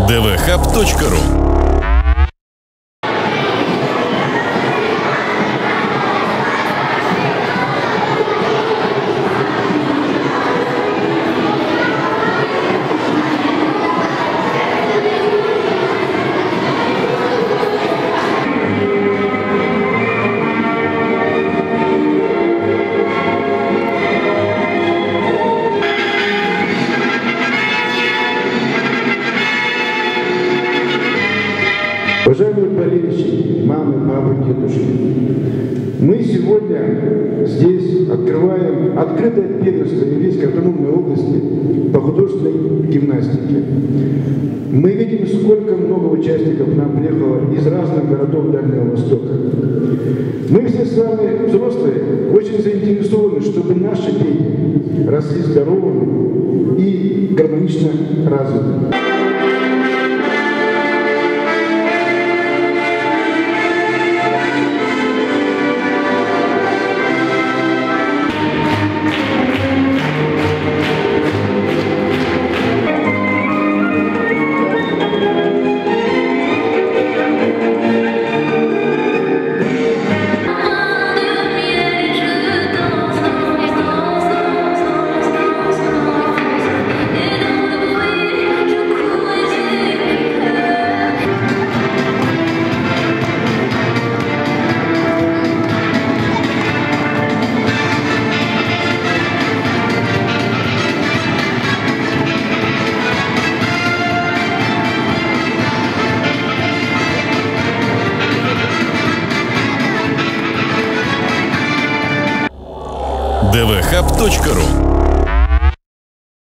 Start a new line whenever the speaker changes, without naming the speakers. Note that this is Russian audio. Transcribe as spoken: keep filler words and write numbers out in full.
дэ вэ хаб точка ру.
Уважаемые болельщики, мамы, папы, дедушки, мы сегодня здесь открываем открытое первенство Еврейской автономной области по художественной гимнастике. Мы видим, сколько много участников к нам приехало из разных городов Дальнего Востока. Мы все с вами, взрослые, очень заинтересованы, чтобы наши дети росли здоровыми и гармонично развитыми.
дэ вэ хаб точка ру.